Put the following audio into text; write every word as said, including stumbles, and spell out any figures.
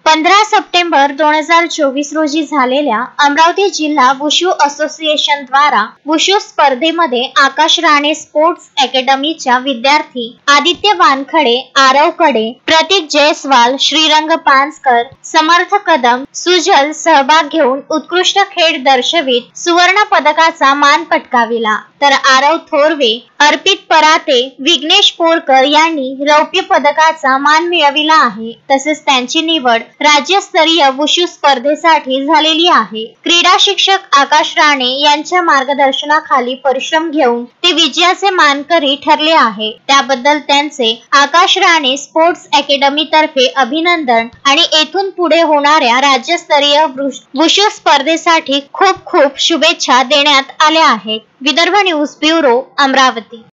पंधरा सप्टेंबर दोन हजार चोवीस रोजी झालेल्या अमरावती जिल्हा वुशू असोसिएशन द्वारा वुशू स्पर्धेमध्ये आकाश राणे स्पोर्ट्स अकॅडमीच्या विद्यार्थी आदित्य वानखडे, आरव कडे, प्रतीक जयस्वाल, श्रीरंग पानसकर, समर्थ कदम, सुजल सहभाग घेऊन उत्कृष्ट खेळ दर्शवित सुवर्ण पदकाचा मान पटकाविला, तर आरव थोरवे, अर्पित पराते, विघ्नेश पोरकर यांनी रौप्य पदकाचा मान मिळविला आहे. तसेच त्यांची निवड राज्यस्तरीय वुशू स्पर्धेसाठी झालेली आहे. क्रीडा शिक्षक आकाश राणे यांच्या मार्गदर्शनाखाली परिश्रम घेऊन ते विजयाचे मानकरी ठरले आहे. त्याबद्दल त्यांचे आकाश राणे स्पोर्ट्स अकॅडमी तर्फे अभिनंदन आणि येथून पुढे होणाऱ्या राज्यस्तरीय वुशू स्पर्धेसाठी खूप खूप शुभेच्छा देण्यात आल्या आहेत. Vidarbha news bureau, Amravati.